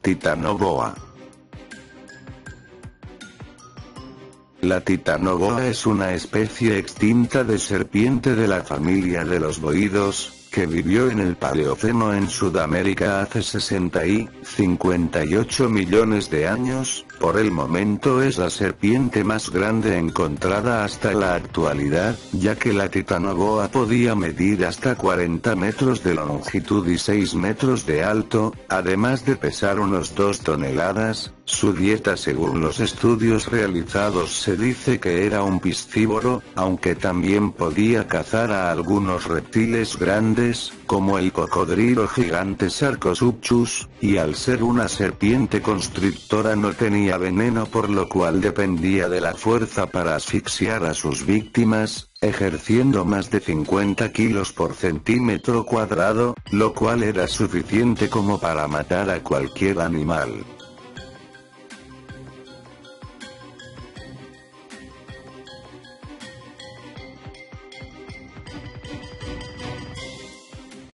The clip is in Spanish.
Titanoboa. La titanoboa es una especie extinta de serpiente de la familia de los boidos, que vivió en el Paleoceno en Sudamérica hace 58 millones de años. Por el momento es la serpiente más grande encontrada hasta la actualidad, ya que la titanoboa podía medir hasta 40 metros de longitud y 6 metros de alto, además de pesar unos 2 toneladas. Su dieta, según los estudios realizados, se dice que era un piscívoro, aunque también podía cazar a algunos reptiles grandes, como el cocodrilo gigante Sarcosuchus, y al ser una serpiente constrictora no tenía veneno, por lo cual dependía de la fuerza para asfixiar a sus víctimas, ejerciendo más de 50 kilos por centímetro cuadrado, lo cual era suficiente como para matar a cualquier animal.